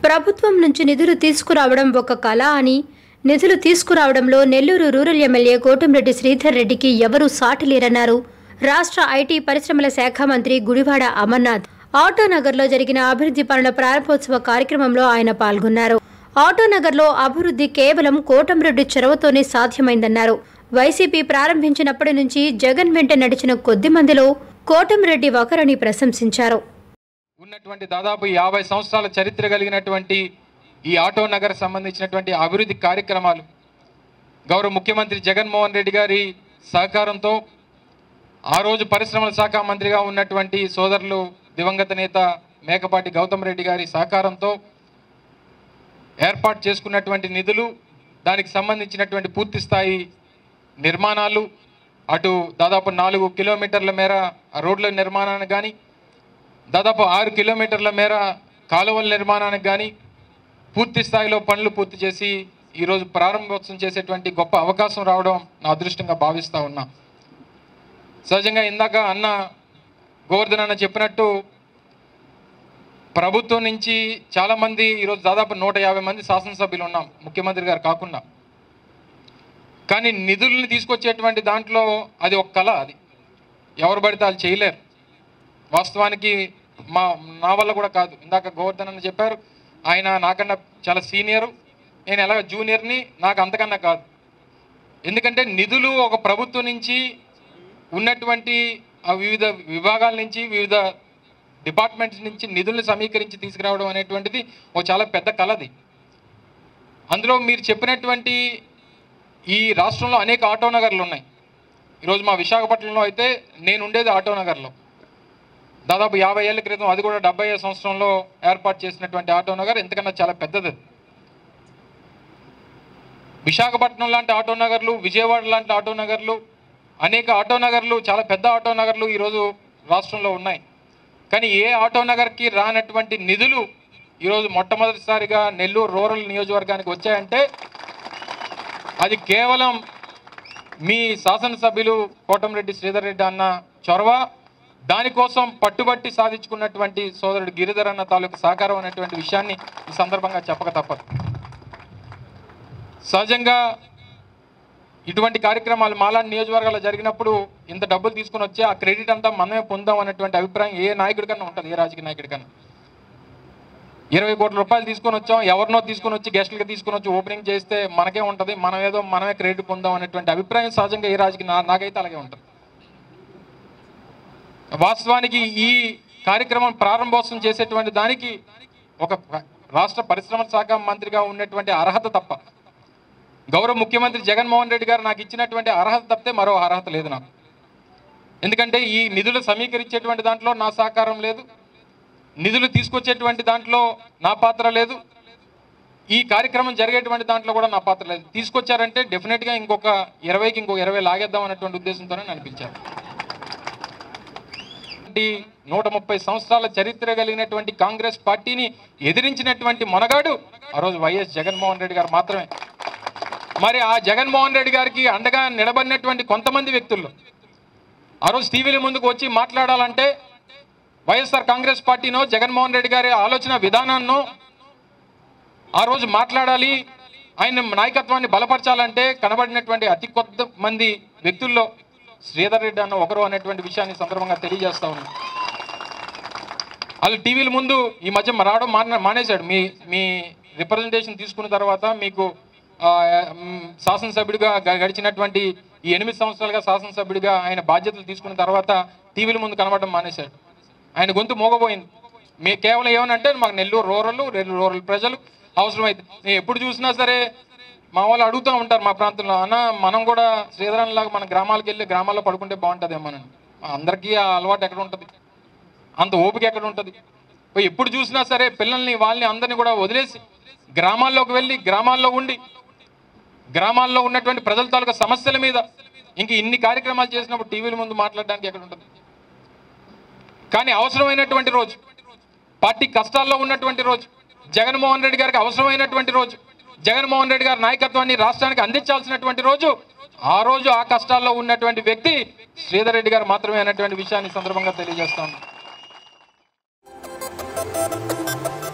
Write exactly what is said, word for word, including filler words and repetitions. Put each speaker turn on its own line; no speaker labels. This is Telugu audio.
ప్రభుత్వం నుంచి నిధులు తీసుకురావడం ఒక కళ అని, నిధులు తీసుకురావడంలో నెల్లూరు రూరల్ ఎమ్మెల్యే కోటంరెడ్డి శ్రీధర్ రెడ్డికి ఎవరూ సాటి లేరన్నారు రాష్ట్ర ఐటీ పరిశ్రమల శాఖ మంత్రి గుడివాడ అమర్నాథ్. ఆటోనగర్లో జరిగిన అభివృద్ధి పనుల ప్రారంభోత్సవ కార్యక్రమంలో ఆయన పాల్గొన్నారు. ఆటోనగర్లో అభివృద్ధి కేవలం కోటంరెడ్డి చొరవతోనే సాధ్యమైందన్నారు. వైసీపీ ప్రారంభించినప్పటి నుంచి జగన్ వెంట నడిచిన కొద్ది మందిలో కోటంరెడ్డి ఒకరని ప్రశంసించారు.
ఉన్నటువంటి దాదాపు యాభై సంవత్సరాల చరిత్ర కలిగినటువంటి ఈ ఆటోనగర్ సంబంధించినటువంటి అభివృద్ధి కార్యక్రమాలు గౌరవ ముఖ్యమంత్రి జగన్మోహన్ రెడ్డి గారి సహకారంతో, ఆ రోజు పరిశ్రమల శాఖ మంత్రిగా ఉన్నటువంటి సోదరులు దివంగత నేత మేకపాటి గౌతమ్ రెడ్డి గారి సహకారంతో ఏర్పాటు చేసుకున్నటువంటి నిధులు, దానికి సంబంధించినటువంటి పూర్తి స్థాయి నిర్మాణాలు, అటు దాదాపు నాలుగు కిలోమీటర్ల మేర రోడ్ల నిర్మాణానికి కానీ, దాదాపు ఆరు కిలోమీటర్ల మేర కాలువల నిర్మాణానికి కానీ పూర్తి స్థాయిలో పనులు పూర్తి చేసి ఈరోజు ప్రారంభోత్సవం చేసేటువంటి గొప్ప అవకాశం రావడం నా అదృష్టంగా భావిస్తూ ఉన్నా. సహజంగా ఇందాక అన్న గోవర్ధన్ అన్న చెప్పినట్టు ప్రభుత్వం నుంచి చాలామంది ఈరోజు దాదాపు నూట యాభై మంది శాసనసభ్యులు ఉన్నాం, ముఖ్యమంత్రి గారు కాకుండా. కానీ నిధుల్ని తీసుకొచ్చేటువంటి దాంట్లో అది ఒక కళ, అది ఎవరు పడితే వాళ్ళు చేయలేరు. వాస్తవానికి మా నా వల్ల కూడా కాదు. ఇందాక గోవర్ధన్ అన్న చెప్పారు, ఆయన నాకన్నా చాలా సీనియరు, నేను ఎలాగ జూనియర్ని, నాకు అంతకన్నా కాదు. ఎందుకంటే నిధులు ఒక ప్రభుత్వం నుంచి ఉన్నటువంటి ఆ వివిధ విభాగాల నుంచి, వివిధ డిపార్ట్మెంట్స్ నుంచి నిధులను సమీకరించి తీసుకురావడం అనేటువంటిది ఒక చాలా పెద్ద కళది. అందులో మీరు చెప్పినటువంటి ఈ రాష్ట్రంలో అనేక ఆటోనగర్లు ఉన్నాయి. ఈరోజు మా విశాఖపట్నంలో అయితే నేను ఉండేది ఆటోనగర్లో. దాదాపు యాభై ఏళ్ళ క్రితం, అది కూడా డెబ్బై సంవత్సరంలో ఏర్పాటు చేసినటువంటి ఆటోనగర్, ఎంతకన్నా చాలా పెద్దది. విశాఖపట్నం లాంటి ఆటోనగర్లు, విజయవాడ లాంటి ఆటోనగర్లు, అనేక ఆటోనగర్లు, చాలా పెద్ద ఆటోనగర్లు ఈరోజు రాష్ట్రంలో ఉన్నాయి. కానీ ఏ ఆటోనగర్కి రానటువంటి నిధులు ఈరోజు మొట్టమొదటిసారిగా నెల్లూరు రూరల్ నియోజకవర్గానికి వచ్చాయంటే అది కేవలం మీ శాసనసభ్యులు కోటంరెడ్డి శ్రీధర్ రెడ్డి అన్న చొరవ, దానికోసం పట్టుబట్టి సాధించుకున్నటువంటి సోదరుడు గిరిధర్ అన్న తాలూకు సహకారం అనేటువంటి విషయాన్ని ఈ సందర్భంగా చెప్పక తప్పదు. సహజంగా ఇటువంటి కార్యక్రమాలు మాలాంటి నియోజకవర్గాల్లో జరిగినప్పుడు ఇంత డబ్బులు తీసుకుని వచ్చి ఆ క్రెడిట్ అంతా మనమే పొందాం అనేటువంటి అభిప్రాయం ఏ నాయకుడి కన్నా ఉంటుంది, ఏ రాజకీయ నాయకుడి కన్నా. ఇరవై కోట్ల రూపాయలు తీసుకొని వచ్చాం, ఎవరినో తీసుకొని వచ్చి గెస్టులుగా తీసుకొని వచ్చి ఓపెనింగ్ చేస్తే మనకే ఉంటుంది, మనం ఏదో మనమే క్రెడిట్ పొందాం అనేటువంటి అభిప్రాయం సహజంగా ఏ రాజకీయ నాకైతే అలాగే ఉంటుంది. వాస్తవానికి ఈ కార్యక్రమం ప్రారంభోత్సవం చేసేటువంటి దానికి ఒక రాష్ట్ర పరిశ్రమల శాఖ మంత్రిగా ఉన్నటువంటి అర్హత తప్ప, గౌరవ ముఖ్యమంత్రి జగన్మోహన్ రెడ్డి గారు నాకు ఇచ్చినటువంటి అర్హత తప్పితే మరో అర్హత లేదు నాకు. ఎందుకంటే ఈ నిధులు సమీకరించేటువంటి దాంట్లో నా సహకారం లేదు, నిధులు తీసుకొచ్చేటువంటి దాంట్లో నా పాత్ర లేదు, ఈ కార్యక్రమం జరిగేటువంటి దాంట్లో కూడా నా పాత్ర లేదు. తీసుకొచ్చారంటే డెఫినెట్గా ఇంకొక ఇరవైకి ఇంకొక ఇరవై లాగేద్దాం అనేటువంటి ఉద్దేశంతోనే అనిపించారు. నూట ముప్పై సంవత్సరాల చరిత్ర కలిగినటువంటి కాంగ్రెస్ పార్టీని ఎదిరించినటువంటి మొనగాడు ఆ రోజు వైఎస్ జగన్మోహన్ రెడ్డి గారు మాత్రమే. మరి ఆ జగన్మోహన్ రెడ్డి గారికి అండగా నిలబడినటువంటి కొంతమంది వ్యక్తుల్లో ఆ రోజు టీవీల ముందుకు వచ్చి మాట్లాడాలంటే వైఎస్ఆర్ కాంగ్రెస్ పార్టీనో జగన్మోహన్ రెడ్డి గారి ఆలోచన విధానాన్నో ఆ రోజు మాట్లాడాలి, ఆయన నాయకత్వాన్ని బలపరచాలంటే కనబడినటువంటి అతి కొద్ది మంది వ్యక్తుల్లో శ్రీధర్ రెడ్డి అన్న ఒకరు అనేటువంటి విషయాన్ని సందర్భంగా తెలియజేస్తా ఉన్నాను. వాళ్ళు టీవీల ముందు ఈ మధ్య రావడం మానే మానేశాడు మీ మీ రిప్రజెంటేషన్ తీసుకున్న తర్వాత మీకు శాసనసభ్యుడిగా గడిచినటువంటి ఈ ఎనిమిది సంవత్సరాలుగా శాసనసభ్యుడిగా ఆయన బాధ్యతలు తీసుకున్న తర్వాత టీవీల ముందు కనబడడం మానేశాడు. ఆయన గొంతు మోగబోయింది. మీ కేవలం ఏమనంటే మాకు నెల్లూరు రూరల్ రూరల్ ప్రజలు అవసరమైతే నేను ఎప్పుడు చూసినా సరే మా వాళ్ళు అడుగుతూ ఉంటారు మా ప్రాంతంలో, అన్న మనం కూడా శ్రీధరన్లాగా మన గ్రామాలకు వెళ్ళి గ్రామాల్లో పడుకుంటే బాగుంటుందేమోనండి. అందరికీ ఆ అలవాటు ఎక్కడ ఉంటుంది, అంత ఓపిక ఎక్కడ ఉంటుంది? ఎప్పుడు చూసినా సరే పిల్లల్ని వాళ్ళని అందరినీ కూడా వదిలేసి గ్రామాల్లోకి వెళ్ళి గ్రామాల్లో ఉండి గ్రామాల్లో ఉన్నటువంటి ప్రజల తాలూకా సమస్యల మీద ఇంక ఇన్ని కార్యక్రమాలు చేసినప్పుడు టీవీల ముందు మాట్లాడడానికి ఎక్కడ ఉంటుంది? కానీ అవసరమైనటువంటి రోజు, పార్టీ కష్టాల్లో ఉన్నటువంటి రోజు, జగన్మోహన్ రెడ్డి గారికి అవసరమైనటువంటి రోజు, జగన్మోహన్ రెడ్డి గారి నాయకత్వాన్ని రాష్ట్రానికి అందించాల్సినటువంటి రోజు, ఆ రోజు ఆ కష్టాల్లో ఉన్నటువంటి వ్యక్తి శ్రీధర్ రెడ్డి గారు మాత్రమే అనేటువంటి విషయాన్ని సందర్భంగా తెలియజేస్తాను.